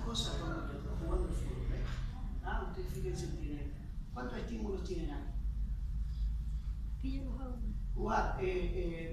cosas cuando está jugando el fútbol. Ah, ustedes fíjense, ¿cuántos estímulos tienen ahí? Que yo los hago. Jugar,